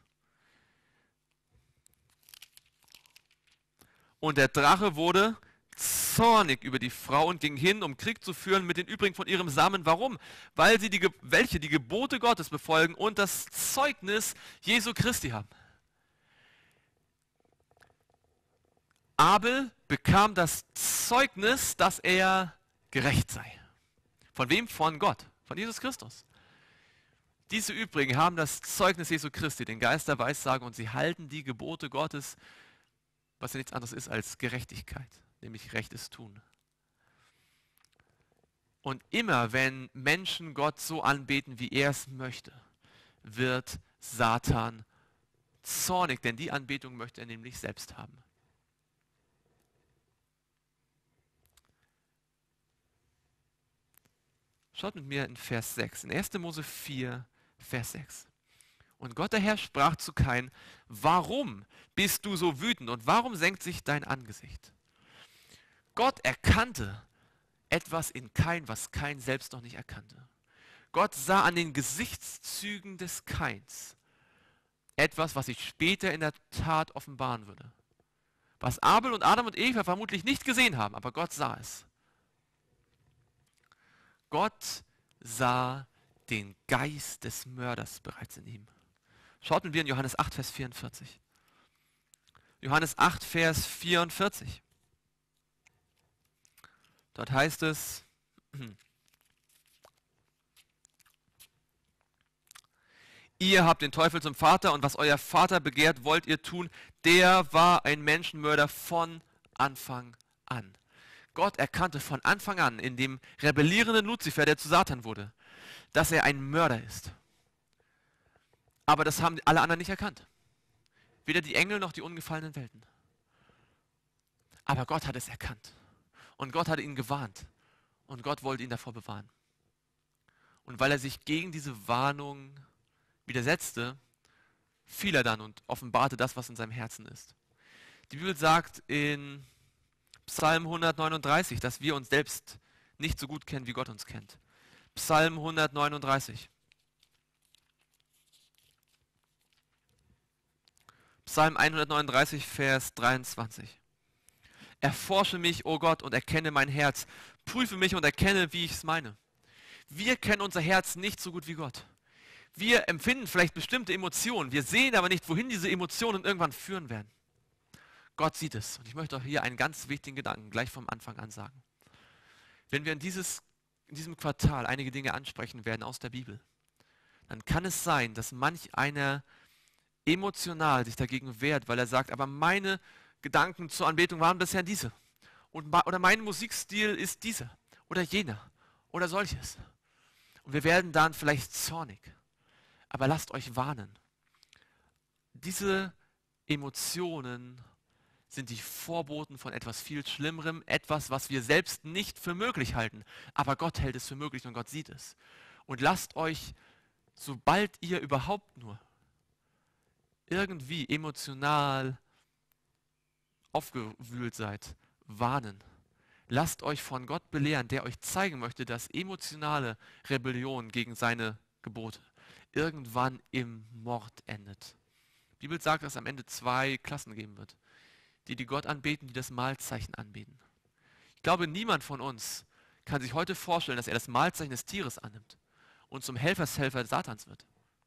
und der Drache wurde zornig über die Frau und ging hin, um Krieg zu führen mit den übrigen von ihrem Samen. Warum? Weil sie die, welche die Gebote Gottes befolgen und das Zeugnis Jesu Christi haben. Abel bekam das Zeugnis, dass er gerecht sei. Von wem? Von Gott, von Jesus Christus. Diese übrigen haben das Zeugnis Jesu Christi, den Geist der Weissagung, und sie halten die Gebote Gottes, was ja nichts anderes ist als Gerechtigkeit, nämlich Rechtes tun. Und immer wenn Menschen Gott so anbeten, wie er es möchte, wird Satan zornig, denn die Anbetung möchte er nämlich selbst haben. Schaut mit mir in Vers sechs, in erster Mose vier, Vers sechs. Und Gott der Herr sprach zu Kain, warum bist du so wütend und warum senkt sich dein Angesicht? Gott erkannte etwas in Kain, was Kain selbst noch nicht erkannte. Gott sah an den Gesichtszügen des Kains etwas, was sich später in der Tat offenbaren würde. Was Abel und Adam und Eva vermutlich nicht gesehen haben, aber Gott sah es. Gott sah den Geist des Mörders bereits in ihm. Schaut mit mir in Johannes acht, Vers vierundvierzig. Johannes acht, Vers vierundvierzig. Dort heißt es, ihr habt den Teufel zum Vater und was euer Vater begehrt, wollt ihr tun. Der war ein Menschenmörder von Anfang an. Gott erkannte von Anfang an in dem rebellierenden Luzifer, der zu Satan wurde, dass er ein Mörder ist. Aber das haben alle anderen nicht erkannt. Weder die Engel noch die ungefallenen Welten. Aber Gott hat es erkannt. Und Gott hat ihn gewarnt. Und Gott wollte ihn davor bewahren. Und weil er sich gegen diese Warnung widersetzte, fiel er dann und offenbarte das, was in seinem Herzen ist. Die Bibel sagt in Psalm hundertneununddreißig, dass wir uns selbst nicht so gut kennen, wie Gott uns kennt. Psalm hundertneununddreißig. Psalm hundertneununddreißig, Vers dreiundzwanzig. Erforsche mich, o Gott, und erkenne mein Herz. Prüfe mich und erkenne, wie ich es meine. Wir kennen unser Herz nicht so gut wie Gott. Wir empfinden vielleicht bestimmte Emotionen. Wir sehen aber nicht, wohin diese Emotionen irgendwann führen werden. Gott sieht es. Und ich möchte auch hier einen ganz wichtigen Gedanken gleich vom Anfang an sagen. Wenn wir in, dieses, in diesem Quartal einige Dinge ansprechen werden aus der Bibel, dann kann es sein, dass manch einer emotional sich dagegen wehrt, weil er sagt, aber meine Gedanken zur Anbetung waren bisher diese. Und, oder mein Musikstil ist dieser oder jener oder solches. Und wir werden dann vielleicht zornig. Aber lasst euch warnen. Diese Emotionen sind die Vorboten von etwas viel Schlimmerem, etwas, was wir selbst nicht für möglich halten. Aber Gott hält es für möglich und Gott sieht es. Und lasst euch, sobald ihr überhaupt nur irgendwie emotional aufgewühlt seid, warnen. Lasst euch von Gott belehren, der euch zeigen möchte, dass emotionale Rebellion gegen seine Gebote irgendwann im Mord endet. Die Bibel sagt, dass es am Ende zwei Klassen geben wird. Die, die Gott anbeten, die das Mahlzeichen anbeten. Ich glaube, niemand von uns kann sich heute vorstellen, dass er das Mahlzeichen des Tieres annimmt und zum Helfershelfer Satans wird.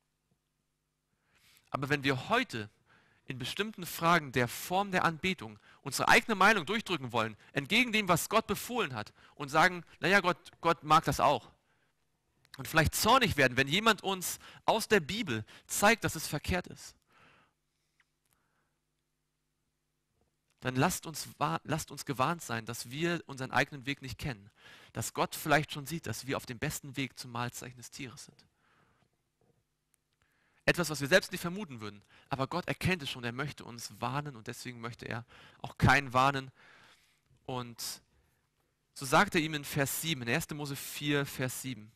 Aber wenn wir heute in bestimmten Fragen der Form der Anbetung unsere eigene Meinung durchdrücken wollen, entgegen dem, was Gott befohlen hat, und sagen, naja, Gott, Gott mag das auch. Und vielleicht zornig werden, wenn jemand uns aus der Bibel zeigt, dass es verkehrt ist. Dann lasst uns, lasst uns gewarnt sein, dass wir unseren eigenen Weg nicht kennen. Dass Gott vielleicht schon sieht, dass wir auf dem besten Weg zum Mahlzeichen des Tieres sind. Etwas, was wir selbst nicht vermuten würden. Aber Gott erkennt es schon, er möchte uns warnen und deswegen möchte er auch keinen warnen. Und so sagt er ihm in Vers sieben, in erster Mose vier, Vers sieben.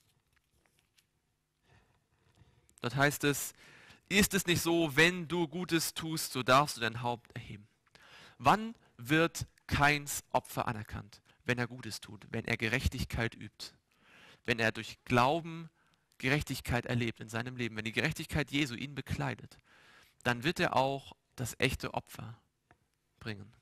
Dort heißt es, ist es nicht so, wenn du Gutes tust, so darfst du dein Haupt erheben. Wann wird Kains Opfer anerkannt? Wenn er Gutes tut, wenn er Gerechtigkeit übt, wenn er durch Glauben Gerechtigkeit erlebt in seinem Leben, wenn die Gerechtigkeit Jesu ihn bekleidet, dann wird er auch das echte Opfer bringen.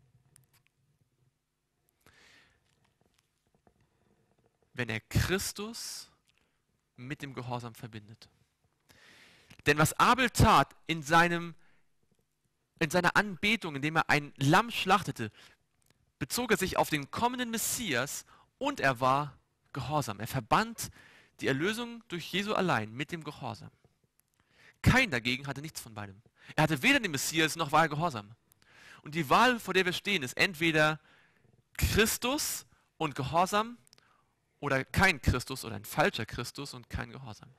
Wenn er Christus mit dem Gehorsam verbindet. Denn was Abel tat in seinem In seiner Anbetung, indem er ein Lamm schlachtete, bezog er sich auf den kommenden Messias und er war gehorsam. Er verband die Erlösung durch Jesu allein mit dem Gehorsam. Kain dagegen hatte nichts von beidem. Er hatte weder den Messias noch war er gehorsam. Und die Wahl, vor der wir stehen, ist entweder Christus und Gehorsam oder kein Christus oder ein falscher Christus und kein Gehorsam.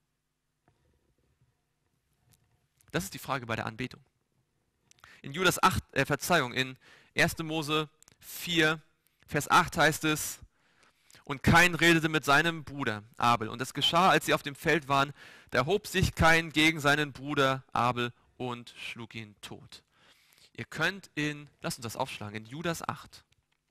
Das ist die Frage bei der Anbetung. In Judas acht, äh, Verzeihung, in erster Mose vier, Vers acht heißt es, und Kain redete mit seinem Bruder Abel. Und es geschah, als sie auf dem Feld waren, da erhob sich Kain gegen seinen Bruder Abel und schlug ihn tot. Ihr könnt in, lasst uns das aufschlagen, in Judas acht.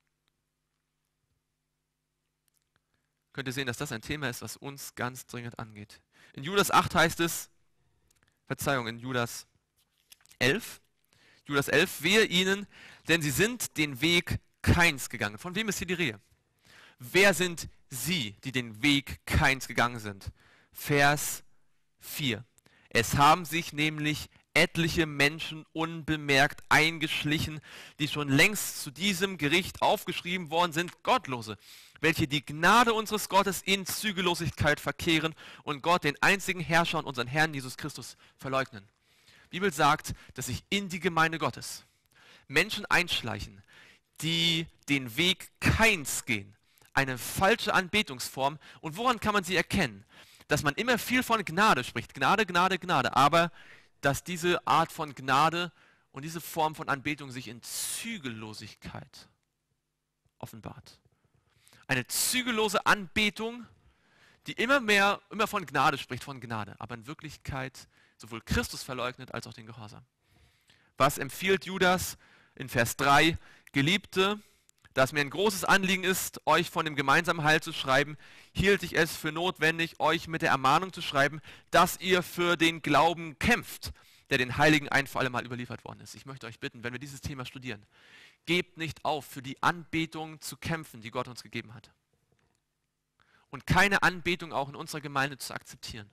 Könnt ihr sehen, dass das ein Thema ist, was uns ganz dringend angeht. In Judas acht heißt es, Verzeihung, in Judas elf, Judas elf, wehe ihnen, denn sie sind den Weg Kains gegangen. Von wem ist hier die Rede? Wer sind sie, die den Weg Kains gegangen sind? Vers vier. Es haben sich nämlich etliche Menschen unbemerkt eingeschlichen, die schon längst zu diesem Gericht aufgeschrieben worden sind, Gottlose, welche die Gnade unseres Gottes in Zügellosigkeit verkehren und Gott, den einzigen Herrscher und unseren Herrn Jesus Christus, verleugnen. Die Bibel sagt, dass sich in die Gemeinde Gottes Menschen einschleichen, die den Weg Kains gehen. Eine falsche Anbetungsform. Und woran kann man sie erkennen? Dass man immer viel von Gnade spricht. Gnade, Gnade, Gnade. Aber dass diese Art von Gnade und diese Form von Anbetung sich in Zügellosigkeit offenbart. Eine zügellose Anbetung, die immer mehr, immer von Gnade spricht, von Gnade. Aber in Wirklichkeit sowohl Christus verleugnet, als auch den Gehorsam. Was empfiehlt Judas in Vers drei? Geliebte, da es mir ein großes Anliegen ist, euch von dem gemeinsamen Heil zu schreiben, hielt ich es für notwendig, euch mit der Ermahnung zu schreiben, dass ihr für den Glauben kämpft, der den Heiligen ein für alle Mal überliefert worden ist. Ich möchte euch bitten, wenn wir dieses Thema studieren, gebt nicht auf, für die Anbetung zu kämpfen, die Gott uns gegeben hat. Und keine Anbetung auch in unserer Gemeinde zu akzeptieren.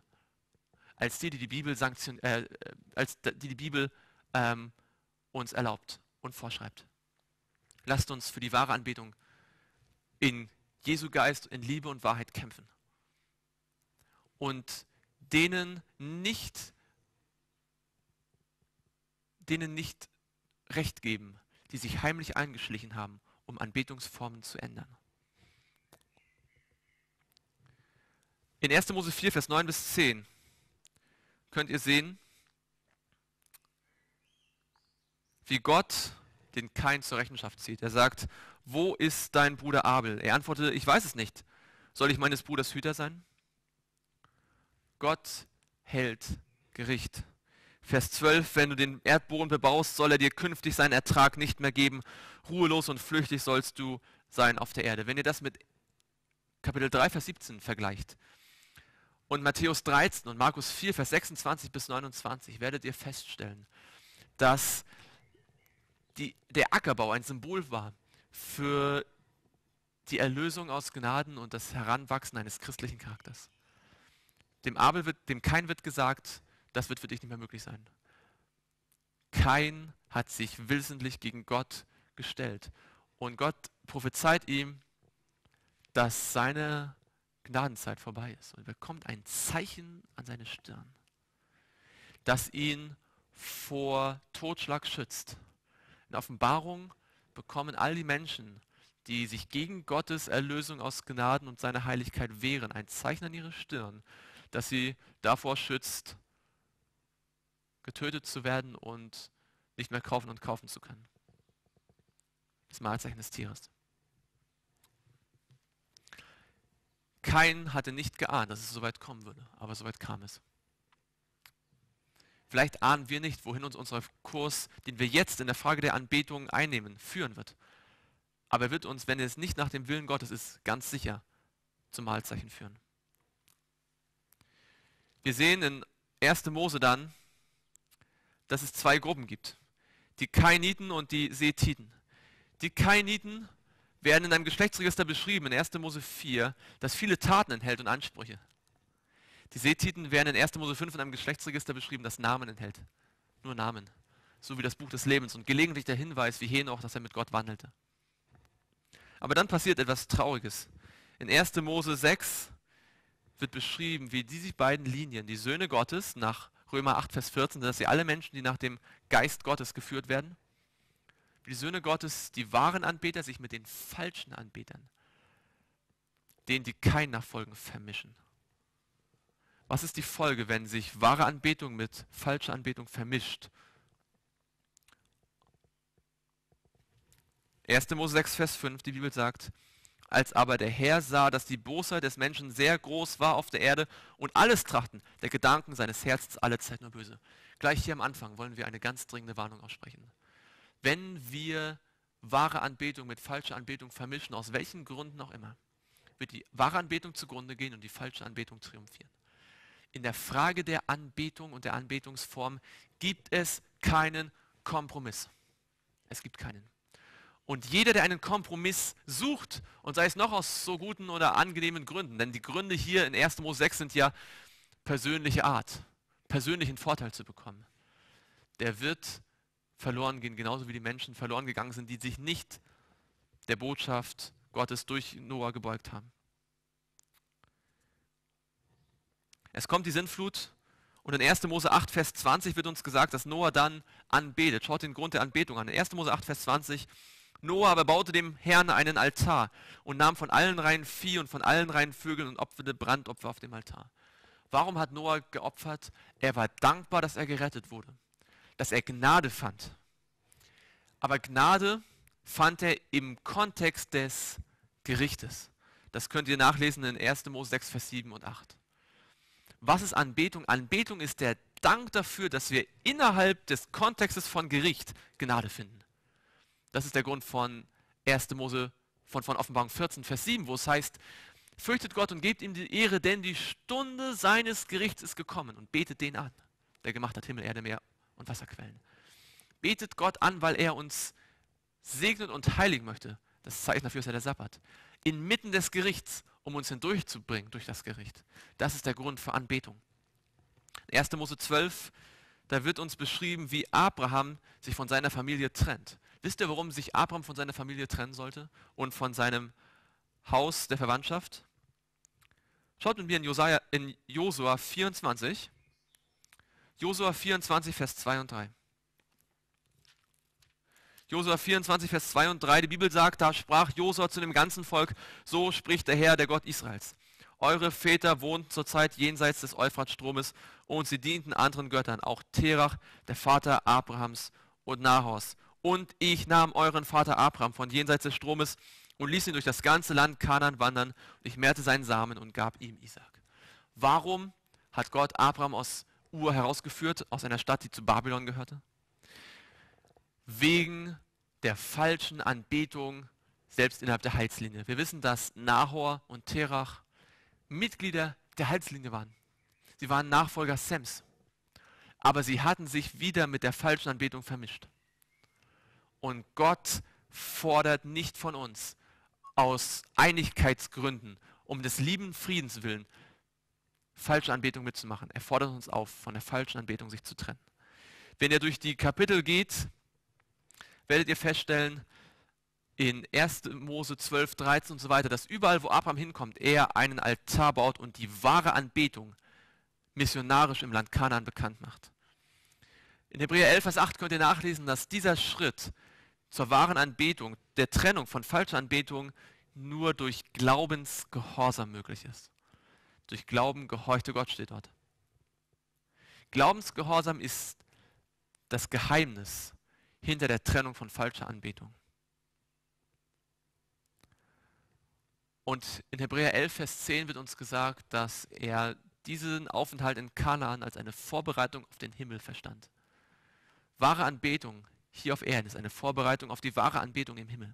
Als die, die die Bibel, sanktion, äh, als die, die Bibel ähm, uns erlaubt und vorschreibt. Lasst uns für die wahre Anbetung in Jesu Geist, in Liebe und Wahrheit kämpfen. Und denen nicht, denen nicht Recht geben, die sich heimlich eingeschlichen haben, um Anbetungsformen zu ändern. In erster Mose vier, Vers neun bis zehn könnt ihr sehen, wie Gott den Kain zur Rechenschaft zieht. Er sagt, wo ist dein Bruder Abel? Er antwortete, ich weiß es nicht. Soll ich meines Bruders Hüter sein? Gott hält Gericht. Vers zwölf, wenn du den Erdboden bebaust, soll er dir künftig seinen Ertrag nicht mehr geben. Ruhelos und flüchtig sollst du sein auf der Erde. Wenn ihr das mit Kapitel drei, Vers siebzehn vergleicht und Matthäus dreizehn und Markus vier, Vers sechsundzwanzig bis neunundzwanzig, werdet ihr feststellen, dass die, der Ackerbau ein Symbol war für die Erlösung aus Gnaden und das Heranwachsen eines christlichen Charakters. Dem Abel wird, dem Kain wird gesagt, das wird für dich nicht mehr möglich sein. Kain hat sich wissentlich gegen Gott gestellt. Und Gott prophezeit ihm, dass seine Gnadenzeit vorbei ist. Und er bekommt ein Zeichen an seine Stirn, das ihn vor Totschlag schützt. In Offenbarung bekommen all die Menschen, die sich gegen Gottes Erlösung aus Gnaden und seiner Heiligkeit wehren, ein Zeichen an ihre Stirn, das sie davor schützt, getötet zu werden und nicht mehr kaufen und kaufen zu können. Das Mahlzeichen des Tieres. Kain hatte nicht geahnt, dass es so weit kommen würde, aber so weit kam es. Vielleicht ahnen wir nicht, wohin uns unser Kurs, den wir jetzt in der Frage der Anbetung einnehmen, führen wird. Aber er wird uns, wenn es nicht nach dem Willen Gottes ist, ganz sicher zum Mahlzeichen führen. Wir sehen in erster Mose dann, dass es zwei Gruppen gibt. Die Kainiten und die Sethiten. Die Kainiten werden in einem Geschlechtsregister beschrieben, in erster Mose vier, das viele Taten enthält und Ansprüche. Die Sethiten werden in erster Mose fünf in einem Geschlechtsregister beschrieben, das Namen enthält. Nur Namen. So wie das Buch des Lebens und gelegentlich der Hinweis, wie Henoch, dass er mit Gott wandelte. Aber dann passiert etwas Trauriges. In erster Mose sechs wird beschrieben, wie diese beiden Linien, die Söhne Gottes, nach Römer acht, Vers vierzehn, dass sie alle Menschen, die nach dem Geist Gottes geführt werden, wie die Söhne Gottes, die wahren Anbeter, sich mit den falschen Anbetern, denen, die kein Nachfolgen, vermischen. Was ist die Folge, wenn sich wahre Anbetung mit falscher Anbetung vermischt? erster Mose sechs, Vers fünf, die Bibel sagt, als aber der Herr sah, dass die Bosheit des Menschen sehr groß war auf der Erde und alles Trachten der Gedanken seines Herzens allezeit nur böse. Gleich hier am Anfang wollen wir eine ganz dringende Warnung aussprechen. Wenn wir wahre Anbetung mit falscher Anbetung vermischen, aus welchen Gründen auch immer, wird die wahre Anbetung zugrunde gehen und die falsche Anbetung triumphieren. In der Frage der Anbetung und der Anbetungsform gibt es keinen Kompromiss. Es gibt keinen. Und jeder, der einen Kompromiss sucht, und sei es noch aus so guten oder angenehmen Gründen, denn die Gründe hier in erster Mose sechs sind ja persönliche Art, persönlichen Vorteil zu bekommen, der wird verloren gehen, genauso wie die Menschen verloren gegangen sind, die sich nicht der Botschaft Gottes durch Noah gebeugt haben. Es kommt die Sintflut und in erster Mose acht, Vers zwanzig wird uns gesagt, dass Noah dann anbetet. Schaut den Grund der Anbetung an. In erster Mose acht, Vers zwanzig, Noah aber baute dem Herrn einen Altar und nahm von allen reinen Vieh und von allen reinen Vögeln und opferte Brandopfer auf dem Altar. Warum hat Noah geopfert? Er war dankbar, dass er gerettet wurde, dass er Gnade fand. Aber Gnade fand er im Kontext des Gerichtes. Das könnt ihr nachlesen in erster Mose sechs, Vers sieben und acht. Was ist Anbetung? Anbetung ist der Dank dafür, dass wir innerhalb des Kontextes von Gericht Gnade finden. Das ist der Grund von erster Mose, von, von Offenbarung vierzehn, Vers sieben, wo es heißt, fürchtet Gott und gebt ihm die Ehre, denn die Stunde seines Gerichts ist gekommen und betet den an, der gemacht hat Himmel, Erde, Meer und Wasserquellen. Betet Gott an, weil er uns segnen und heiligen möchte. Das Zeichen dafür ist ja der Sabbat. Inmitten des Gerichts, um uns hindurchzubringen durch das Gericht. Das ist der Grund für Anbetung. In erster Mose zwölf, da wird uns beschrieben, wie Abraham sich von seiner Familie trennt. Wisst ihr, warum sich Abraham von seiner Familie trennen sollte und von seinem Haus der Verwandtschaft? Schaut mit mir in, Josia, in Josua vierundzwanzig. Josua vierundzwanzig, Vers zwei und drei. Josua vierundzwanzig, Vers zwei und drei. Die Bibel sagt, da sprach Josua zu dem ganzen Volk, so spricht der Herr, der Gott Israels. Eure Väter wohnten zur Zeit jenseits des Euphratstromes und sie dienten anderen Göttern, auch Terach, der Vater Abrahams und Nahors. Und ich nahm euren Vater Abraham von jenseits des Stromes und ließ ihn durch das ganze Land Kanaan wandern. Und ich mehrte seinen Samen und gab ihm Isaak. Warum hat Gott Abraham aus Ur herausgeführt, aus einer Stadt, die zu Babylon gehörte? Wegen der falschen Anbetung, selbst innerhalb der Heilslinie. Wir wissen, dass Nahor und Terach Mitglieder der Heilslinie waren. Sie waren Nachfolger Sems. Aber sie hatten sich wieder mit der falschen Anbetung vermischt. Und Gott fordert nicht von uns, aus Einigkeitsgründen, um des lieben Friedens willen, falsche Anbetung mitzumachen. Er fordert uns auf, von der falschen Anbetung sich zu trennen. Wenn ihr durch die Kapitel geht, werdet ihr feststellen, in erster Mose zwölf, dreizehn und so weiter, dass überall, wo Abraham hinkommt, er einen Altar baut und die wahre Anbetung missionarisch im Land Kanaan bekannt macht. In Hebräer elf, Vers acht könnt ihr nachlesen, dass dieser Schritt zur wahren Anbetung, der Trennung von falscher Anbetung, nur durch Glaubensgehorsam möglich ist. Durch Glauben gehorchte Gott, steht dort. Glaubensgehorsam ist das Geheimnis hinter der Trennung von falscher Anbetung. Und in Hebräer elf, Vers zehn wird uns gesagt, dass er diesen Aufenthalt in Kanaan als eine Vorbereitung auf den Himmel verstand. Wahre Anbetung hier auf Erden ist eine Vorbereitung auf die wahre Anbetung im Himmel.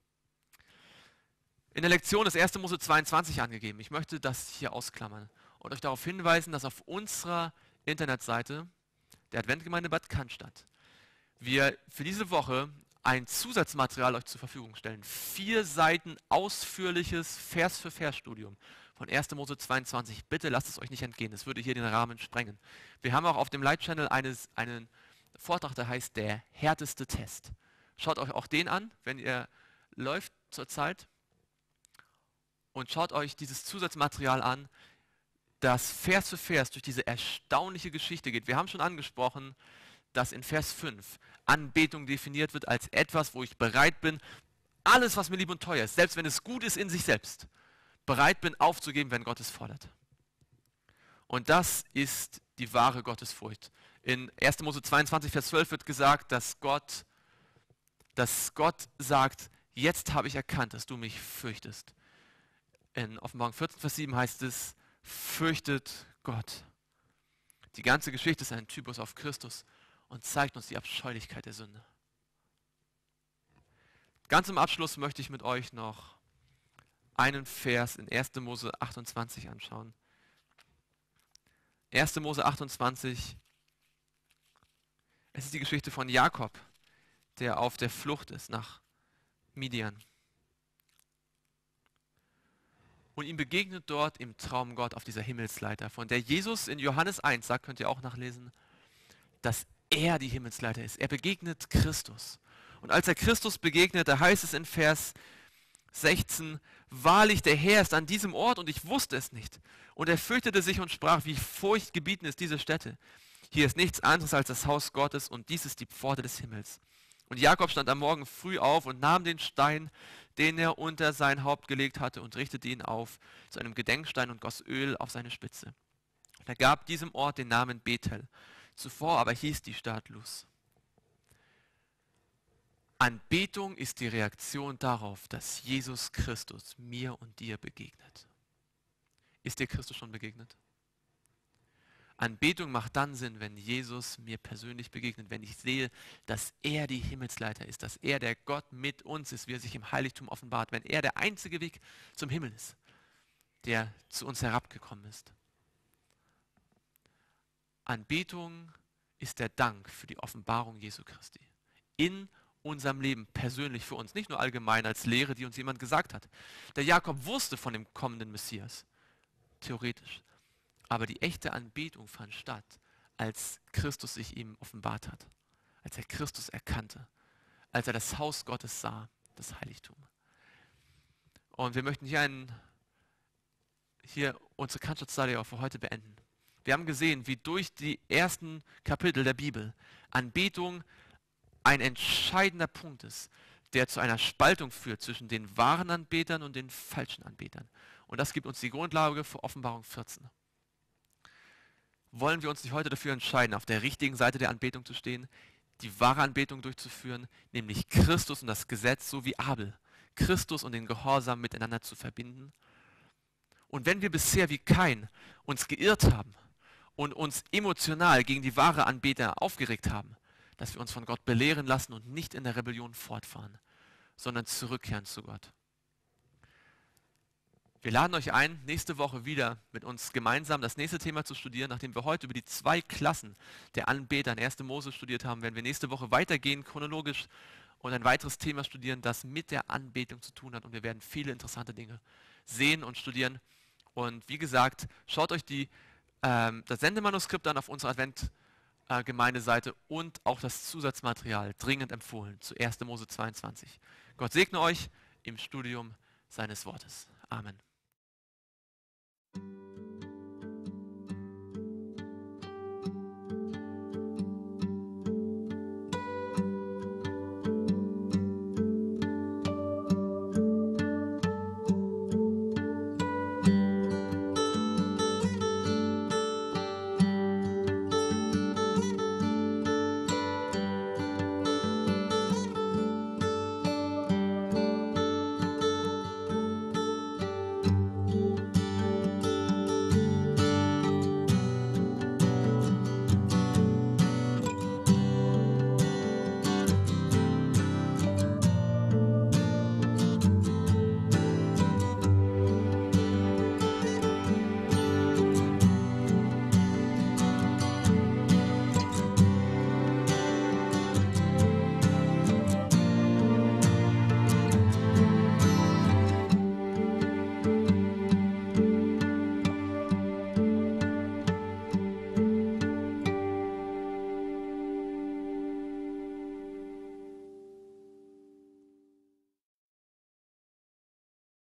In der Lektion ist erster Mose zweiundzwanzig angegeben. Ich möchte das hier ausklammern und euch darauf hinweisen, dass auf unserer Internetseite der Adventgemeinde Bad Cannstatt wir für diese Woche ein Zusatzmaterial euch zur Verfügung stellen. Vier Seiten ausführliches Vers-für-Vers-Studium von erster Mose zweiundzwanzig. Bitte lasst es euch nicht entgehen, es würde hier den Rahmen sprengen. Wir haben auch auf dem Light-Channel eines, einen Vortrag, der heißt der härteste Test. Schaut euch auch den an, wenn ihr läuft zurzeit. Und schaut euch dieses Zusatzmaterial an, das Vers für Vers durch diese erstaunliche Geschichte geht. Wir haben schon angesprochen, dass in Vers fünf Anbetung definiert wird als etwas, wo ich bereit bin, alles, was mir lieb und teuer ist, selbst wenn es gut ist in sich selbst, bereit bin aufzugeben, wenn Gott es fordert. Und das ist die wahre Gottesfurcht. In erster Mose zweiundzwanzig, Vers zwölf wird gesagt, dass Gott, dass Gott sagt, jetzt habe ich erkannt, dass du mich fürchtest. In Offenbarung vierzehn, Vers sieben heißt es, fürchtet Gott. Die ganze Geschichte ist ein Typus auf Christus und zeigt uns die Abscheulichkeit der Sünde. Ganz zum Abschluss möchte ich mit euch noch einen Vers in erster Mose achtundzwanzig anschauen. erster Mose achtundzwanzig, es ist die Geschichte von Jakob, der auf der Flucht ist nach Midian. Und ihm begegnet dort im Traum Gott auf dieser Himmelsleiter, von der Jesus in Johannes eins sagt, könnt ihr auch nachlesen, dass er die Himmelsleiter ist. Er begegnet Christus. Und als er Christus begegnet, da heißt es in Vers sechzehn, wahrlich, der Herr ist an diesem Ort und ich wusste es nicht. Und er fürchtete sich und sprach, wie furchtgebietend ist diese Stätte. Hier ist nichts anderes als das Haus Gottes und dies ist die Pforte des Himmels. Und Jakob stand am Morgen früh auf und nahm den Stein, den er unter sein Haupt gelegt hatte, und richtete ihn auf zu einem Gedenkstein und goss Öl auf seine Spitze. Und er gab diesem Ort den Namen Bethel. Zuvor aber hieß die Stadt Luz. Anbetung ist die Reaktion darauf, dass Jesus Christus mir und dir begegnet. Ist dir Christus schon begegnet? Anbetung macht dann Sinn, wenn Jesus mir persönlich begegnet, wenn ich sehe, dass er die Himmelsleiter ist, dass er der Gott mit uns ist, wie er sich im Heiligtum offenbart, wenn er der einzige Weg zum Himmel ist, der zu uns herabgekommen ist. Anbetung ist der Dank für die Offenbarung Jesu Christi in unserem Leben persönlich für uns, nicht nur allgemein als Lehre, die uns jemand gesagt hat. Der Jakob wusste von dem kommenden Messias, theoretisch. Aber die echte Anbetung fand statt, als Christus sich ihm offenbart hat, als er Christus erkannte, als er das Haus Gottes sah, das Heiligtum. Und wir möchten hier, einen, hier unsere Conscious Study auch für heute beenden. Wir haben gesehen, wie durch die ersten Kapitel der Bibel Anbetung ein entscheidender Punkt ist, der zu einer Spaltung führt zwischen den wahren Anbetern und den falschen Anbetern. Und das gibt uns die Grundlage für Offenbarung vierzehn. Wollen wir uns nicht heute dafür entscheiden, auf der richtigen Seite der Anbetung zu stehen, die wahre Anbetung durchzuführen, nämlich Christus und das Gesetz, so wie Abel, Christus und den Gehorsam miteinander zu verbinden? Und wenn wir bisher wie Kain uns geirrt haben und uns emotional gegen die wahre Anbeter aufgeregt haben, dass wir uns von Gott belehren lassen und nicht in der Rebellion fortfahren, sondern zurückkehren zu Gott. Wir laden euch ein, nächste Woche wieder mit uns gemeinsam das nächste Thema zu studieren. Nachdem wir heute über die zwei Klassen der Anbeter in erster Mose studiert haben, werden wir nächste Woche weitergehen, chronologisch, und ein weiteres Thema studieren, das mit der Anbetung zu tun hat. Und wir werden viele interessante Dinge sehen und studieren. Und wie gesagt, schaut euch die, ähm, das Sendemanuskript an auf unserer Advent-Gemeindeseite und auch das Zusatzmaterial dringend empfohlen zu erster Mose zweiundzwanzig. Gott segne euch im Studium seines Wortes. Amen.